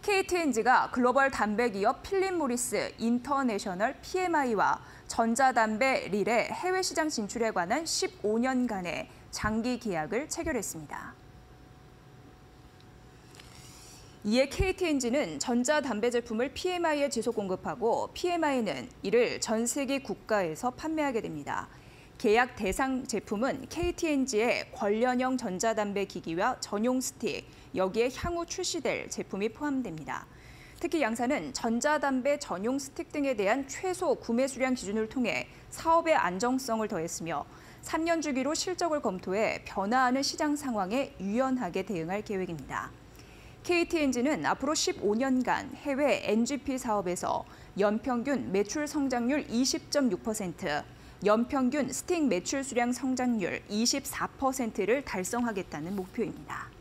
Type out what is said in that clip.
KT&G가 글로벌 담배 기업 필립 모리스 인터내셔널 PMI와 전자담배 릴의 해외 시장 진출에 관한 15년간의 장기 계약을 체결했습니다. 이에 KT&G는 전자담배 제품을 PMI에 지속 공급하고 PMI는 이를 전 세계 국가에서 판매하게 됩니다. 계약 대상 제품은 KT&G의 관련형 전자담배 기기와 전용 스틱, 여기에 향후 출시될 제품이 포함됩니다. 특히 양사는 전자담배 전용 스틱 등에 대한 최소 구매 수량 기준을 통해 사업의 안정성을 더했으며 3년 주기로 실적을 검토해 변화하는 시장 상황에 유연하게 대응할 계획입니다. KT&G는 앞으로 15년간 해외 NGP 사업에서 연평균 매출 성장률 20.6%, 연평균 스틱 매출 수량 성장률 24%를 달성하겠다는 목표입니다.